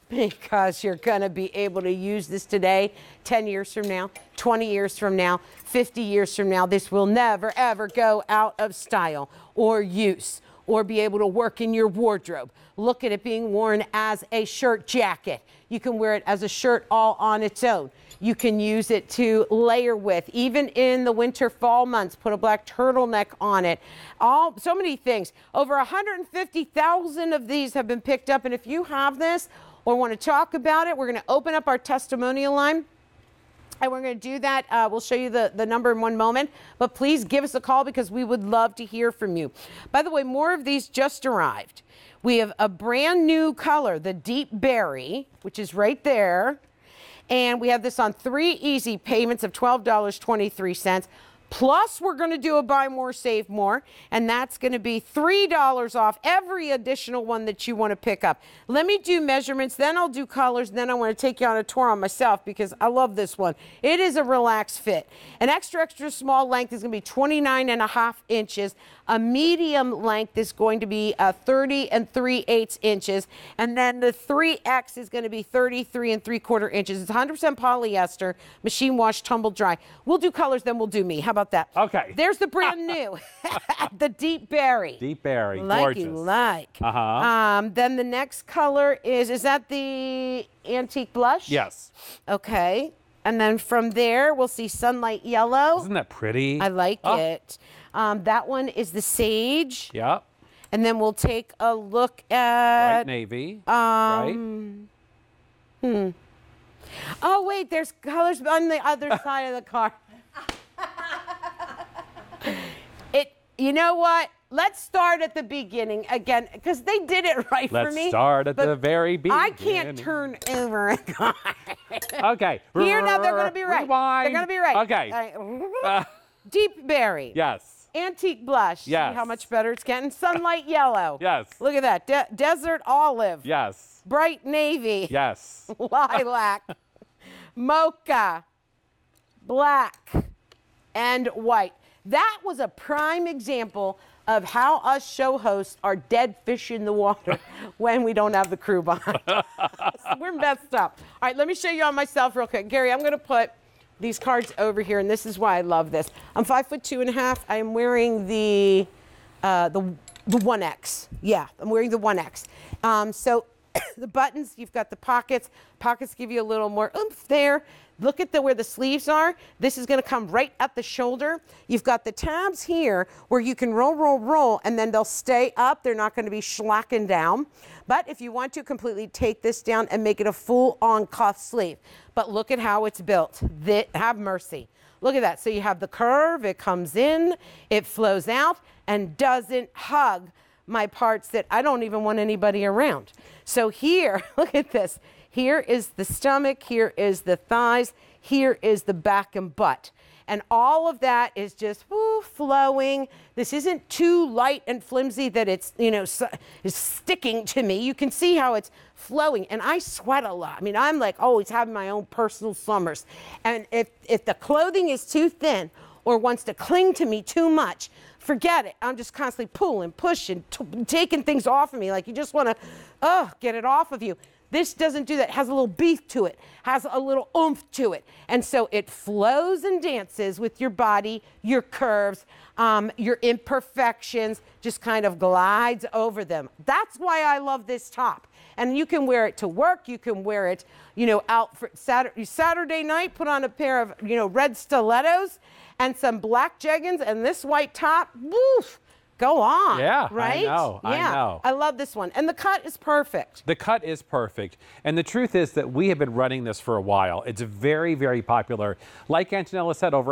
because you're going to be able to use this today, 10 years from now, 20 years from now, 50 years from now. This will never, ever go out of style or use or be able to work in your wardrobe. Look at it being worn as a shirt jacket. You can wear it as a shirt all on its own. You can use it to layer with, even in the winter, fall months, put a black turtleneck on it. So many things. Over 150,000 of these have been picked up. And if you have this or want to talk about it, we're going to open up our testimonial line. And we're going to do that. We'll show you the number in one moment. But please give us a call because we would love to hear from you. By the way, more of these just arrived. We have a brand new color, the Deep Berry, which is right there. And we have this on 3 easy payments of $12.23. Plus, we're going to do a buy more, save more. And that's going to be $3 off every additional one that you want to pick up. Let me do measurements, then I'll do colors, then I want to take you on a tour on myself because I love this one. It is a relaxed fit. An extra, extra small length is going to be 29.5 inches. A medium length is going to be 30 3/8 inches. And then the 3X is going to be 33 3/4 inches. It's 100% polyester, machine wash, tumble dry. We'll do colors, then we'll do me. How about that? Okay. There's the brand new, the Deep Berry. Deep Berry, like gorgeous. You like. Uh-huh. Then the next color is that the Antique Blush? Yes. Okay. And then from there, we'll see Sunlight Yellow. Isn't that pretty? I like it. That one is the Sage. Yep. And then we'll take a look at... Bright navy, right? Oh, wait, there's colors on the other side of the car. You know what? Let's start at the beginning again, because they did it right for me. Let's start at the very beginning. I can't turn over a car. Okay. Here, now they're going to be right. Rewind. They're going to be right. Okay. Deep Berry. Yes. Antique Blush. Yes. See how much better it's getting? Sunlight Yellow. Yes. Look at that. Desert Olive. Yes. Bright Navy. Yes. Lilac. Mocha. Black. And white. That was a prime example of how us show hosts are dead fish in the water when we don't have the crew behind us. We're messed up. All right, let me show you on myself real quick. Gary, I'm going to put these cards over here, and this is why I love this. I'm 5'2.5". I am wearing the 1X. Yeah, I'm wearing the 1X. So the buttons, you've got the pockets. Pockets give you a little more oomph there. Look at where the sleeves are. This is going to come right at the shoulder. You've got the tabs here where you can roll, roll, roll, and then they'll stay up. They're not going to be schlacking down. But if you want to completely take this down and make it a full-on cuff sleeve. But look at how it's built. Have mercy. Look at that. So you have the curve. It comes in. It flows out and doesn't hug my parts that I don't even want anybody around. So here, look at this. Here is the stomach, here is the thighs, here is the back and butt. And all of that is just flowing. This isn't too light and flimsy that it's, is sticking to me. You can see how it's flowing. And I sweat a lot. I mean, I'm like always having my own personal summers. And if the clothing is too thin or wants to cling to me too much, forget it. I'm just constantly pulling, pushing, taking things off of me. Like you just want to, get it off of you. This doesn't do that. It has a little beef to it, has a little oomph to it. And so it flows and dances with your body, your curves, your imperfections, just kind of glides over them. That's why I love this top. And you can wear it to work. You can wear it, out for Saturday night, put on a pair of, red stilettos and some black jeggings and this white top. Woof. Go on. Yeah, right? I know. Yeah, I know. I love this one. And the cut is perfect. The cut is perfect. And the truth is that we have been running this for a while. It's very, very popular. Like Antonella said, over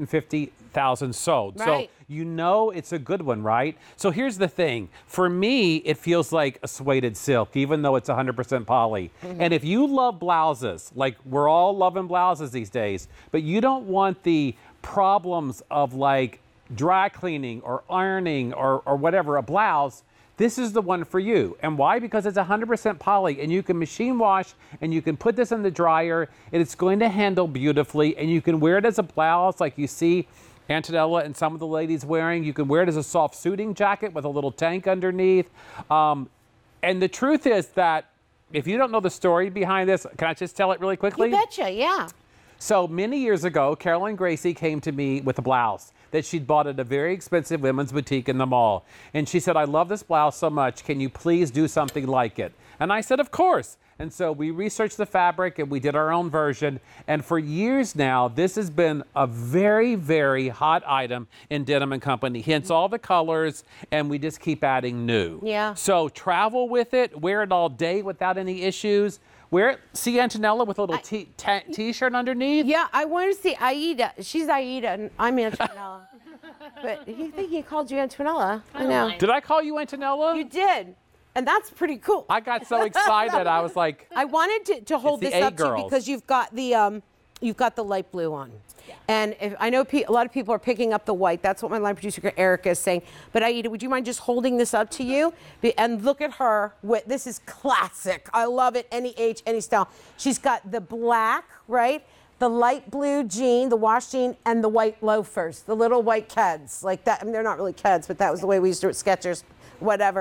150,000 sold. Right. So it's a good one, right? So here's the thing. For me, it feels like a suede silk, even though it's 100% poly. Mm-hmm. And if you love blouses, like we're all loving blouses these days, but you don't want the problems of like dry cleaning or ironing or whatever, a blouse, this is the one for you. And why? Because it's 100% poly and you can machine wash and you can put this in the dryer and it's going to handle beautifully and you can wear it as a blouse like you see Antonella and some of the ladies wearing. You can wear it as a soft suiting jacket with a little tank underneath. And the truth is that if you don't know the story behind this, can I just tell it really quickly? You betcha, yeah. So many years ago, Carolyn Gracie came to me with a blouse that she'd bought at a very expensive women's boutique in the mall. And she said, I love this blouse so much. Can you please do something like it? And I said, of course. And so we researched the fabric and we did our own version. And for years now, this has been a very, very hot item in Denim & Company. Hence all the colors, and we just keep adding new. Yeah. So travel with it, wear it all day without any issues. Wear it, see Antonella with a little t-shirt underneath? Yeah, I want to see Aida. She's Aida, and I'm Antonella. But you think he called you Antonella? I know. Did I call you Antonella? You did. And that's pretty cool. I got so excited. I was like, I wanted to hold the this up to you A-girls. because you've got the light blue on. Yeah. And if, I know a lot of people are picking up the white. That's what my line producer Erica is saying. But Aida, would you mind just holding this up to you? And look at her. This is classic. I love it. Any age, any style. She's got the black, right? The light blue jean, the wash jean, and the white loafers, the little white Keds. Like that. I mean, they're not really Keds, but that was the way we used to do it. Skechers, whatever.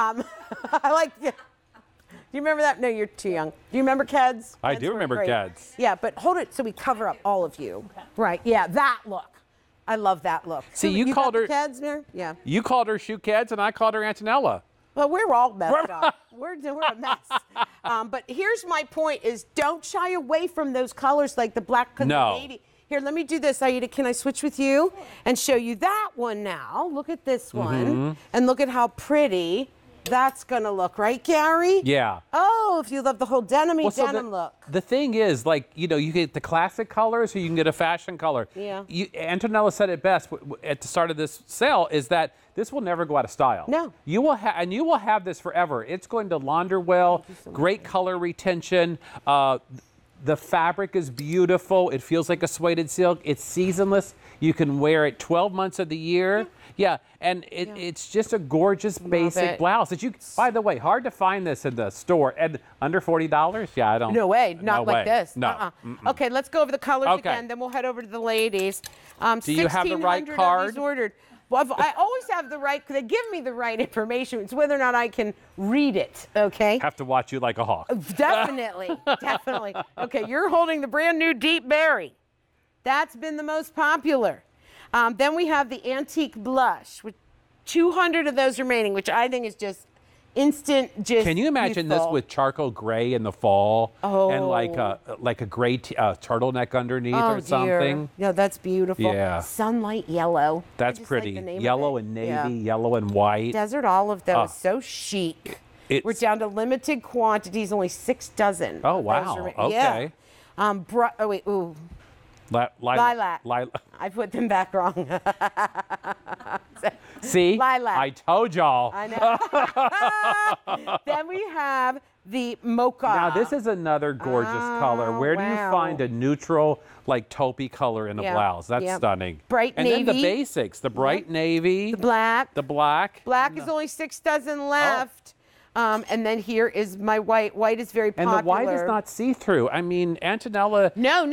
I like. Do you remember that? No, you're too young. Do you remember Keds? I Keds do were remember great. Keds. Yeah, but hold it so we cover up all of you. Okay. Right. Yeah, that look. I love that look. See, So you called got her the Keds, Mary? Yeah. You called her Shoe Keds, and I called her Antonella. Well, we're all messed up. We're a mess. But here's my point: is don't shy away from those colors like the black. No. The navy. Here, let me do this, Aida. Can I switch with you and show you that one now? Look at this one, and look at how pretty that's gonna look, right, Gary? Yeah. Oh, if you love the whole denim-y So denim look. The thing is, like, you know, you get the classic colors or you can get a fashion color. Yeah. Antonella said it best at the start of this sale is that this will never go out of style. No. You will and you will have this forever. It's going to launder well, great color retention. The fabric is beautiful. It feels like a suede silk. It's seasonless. You can wear it 12 months of the year. Yeah, and it's just a gorgeous basic blouse that you. By the way, hard to find this in the store and under $40. Yeah, I don't. No way, not like this. No. Okay, let's go over the colors again. Then we'll head over to the ladies. Do you have the right 1,600 card? of these ordered. Well, I always have the right. They give me the right information. It's whether or not I can read it. Okay. Have to watch you like a hawk. Definitely, definitely. Okay, you're holding the brand new Deep Berry. That's been the most popular. Then we have the Antique Blush, with 200 of those remaining, which I think is just instant. Just Can you imagine this with charcoal gray in the fall and like a gray turtleneck underneath or something? Yeah, that's beautiful. Yeah. Sunlight yellow. That's pretty. Yellow and navy, yellow and white. Desert olive, though, is so chic. We're down to limited quantities, only 6 dozen. Oh, wow. Okay. Yeah. Lilac. I put them back wrong. See? Lilac. I told y'all. I know. Then we have the mocha. Now, this is another gorgeous color. Where do you find a neutral, like taupey color in a blouse? That's stunning. Bright navy. And then the basics, the bright navy. The black. The black. Black is only 6 dozen left. And then here is my white. White is very popular. And the white is not see-through. I mean, Antonella. No.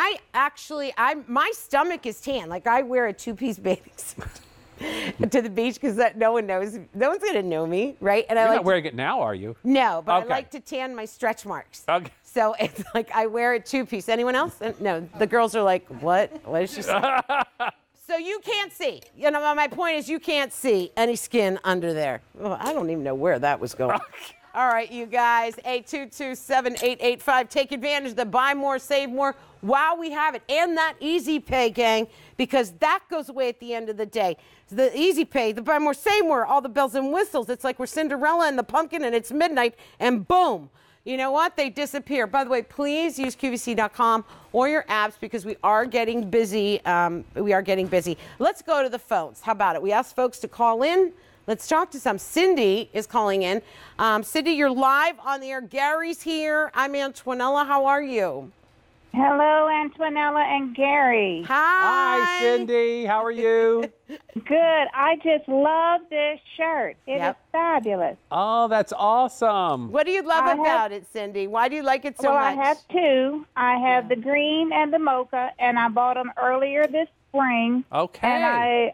My stomach is tan. Like, I wear a 2-piece bathing suit to the beach because no one knows. No one's going to know me, right? And You're not wearing it now, are you? No, but I like to tan my stretch marks. Okay. So it's like I wear a 2-piece. Anyone else? No. The girls are like, what? What is she saying? So you can't see. You know, my point is you can't see any skin under there. Well, I don't even know where that was going. All right, you guys, 822-7885. Take advantage of the buy more, save more while we have it. And that Easy Pay, gang, because that goes away at the end of the day. The Easy Pay, the buy more, save more, all the bells and whistles. It's like we're Cinderella and the pumpkin and it's midnight and boom. You know what? They disappear. By the way, please use QVC.com or your apps because we are getting busy. Let's go to the phones. How about it? We asked folks to call in. Let's talk to some. Cindy is calling in. Cindy, you're live on the air. Gary's here. I'm Antonella. How are you? Hello, Antonella and Gary. Hi. Hi, Cindy. How are you? Good. I just love this shirt. It is fabulous. Oh, that's awesome. What do you love about it, Cindy? Why do you like it so much? I have 2. I have the green and the mocha, and I bought them earlier this spring. Okay. And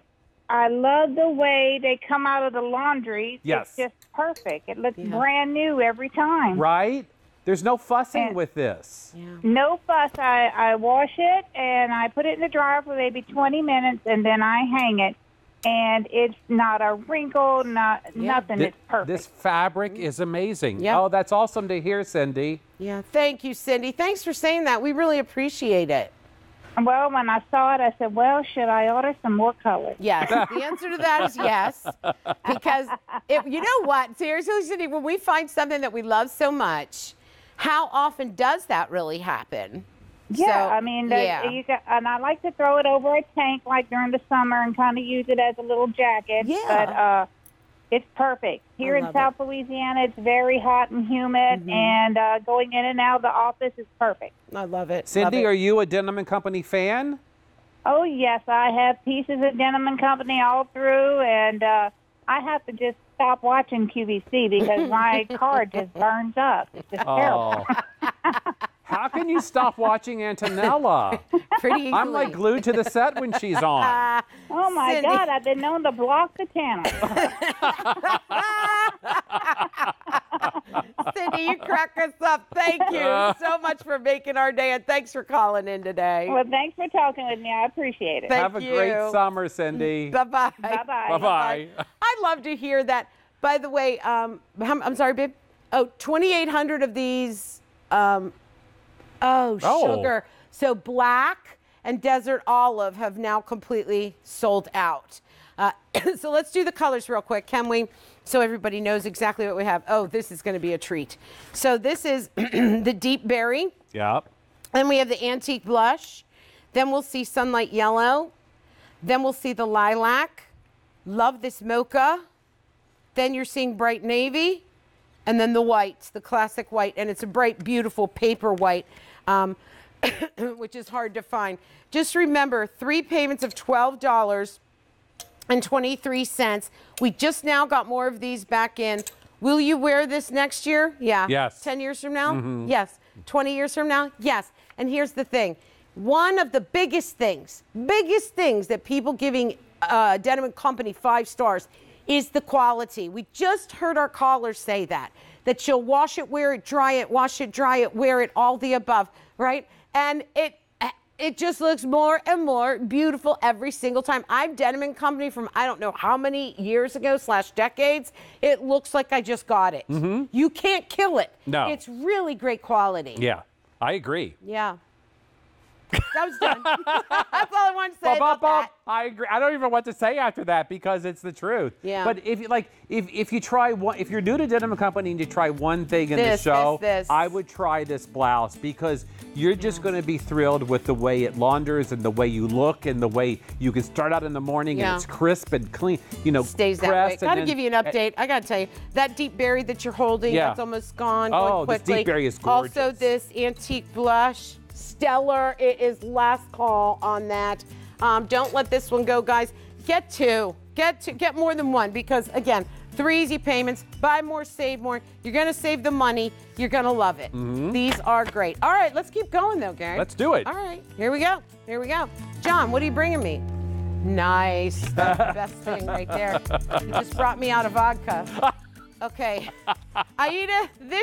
I love the way they come out of the laundry. Yes. It's just perfect. It looks brand new every time. Right? There's no fussing And- with this. Yeah. No fuss. I wash it and I put it in the dryer for maybe 20 minutes and then I hang it. And it's not a wrinkle, nothing. It's perfect. This fabric is amazing. Yep. Oh, that's awesome to hear, Cindy. Yeah. Thank you, Cindy. Thanks for saying that. We really appreciate it. Well, when I saw it, I said, well, should I order some more colors? Yes. The answer to that is yes. Because, you know what? Seriously, Cindy, when we find something that we love so much, how often does that really happen? Yeah, So, I mean, yeah. and I like to throw it over a tank like during the summer and kind of use it as a little jacket. Yeah. But it's perfect. Here in love South Louisiana, it's very hot and humid, and going in and out of the office is perfect. I love it. Cindy, love are it. you a Denim & Company fan? Oh, yes, I have pieces of Denim & Company all through, and I have to just stop watching QVC because my card just burns up. It's just terrible. How can you stop watching Antonella? Pretty easily. I'm like glued to the set when she's on. Oh, my Cindy. God, I've been known to block the channel. Cindy, you crack us up. Thank you so much for making our day, and thanks for calling in today. Well, thanks for talking with me. I appreciate it. Thank Have a you. great summer, Cindy. Bye-bye. Bye-bye. Bye-bye. I love to hear that. By the way, I'm sorry, babe. Oh, 2,800 of these. Sugar. So black and desert olive have now completely sold out. So let's do the colors real quick, can we? So everybody knows exactly what we have. Oh, this is going to be a treat. So this is the deep berry. Yep. Then we have the antique blush. Then we'll see sunlight yellow. Then we'll see the lilac. Love this mocha. Then you're seeing bright navy. And then the white, the classic white. And it's a bright, beautiful paper white, which is hard to find. Just remember, 3 payments of $12.23. We just now got more of these back in. Will you wear this next year? Yeah. Yes. 10 years from now? Yes. 20 years from now? Yes. And here's the thing. One of the biggest things that people giving Denim & Company 5 stars is the quality. We just heard our caller say that she'll wash it, wear it, dry it, wash it, dry it, wear it, all the above, right? And it just looks more and more beautiful every single time. I've Denim & Company from I don't know how many years ago / decades. It looks like I just got it. You can't kill it. No. It's really great quality. Yeah, I agree. Yeah. That was done. That's all I wanted to say about that. I agree. I don't even know what to say after that because it's the truth. Yeah. But if you try one, if you're new to Denim & Company and you try one thing in the This, show, this. I would try this blouse because you're just going to be thrilled with the way it launders and the way you look and the way you can start out in the morning Yeah. and it's crisp and clean. You know, Stays that way. pressed and Got to then- give you an update. I got to tell you, that deep berry that you're holding, Yeah. that's almost gone. Oh, going this quickly. deep berry is Also, gorgeous. this antique blush, stellar. It is last call on that. Don't let this one go, guys. Get 2. Get more than 1 because, again, 3 easy payments. Buy more, save more. You're going to save the money. You're going to love it. These are great. All right, let's keep going, though, Gary. Let's do it. All right, here we go. Here we go. John, what are you bringing me? Nice. That's the best thing right there. You just brought me out of vodka. Okay. Aida, this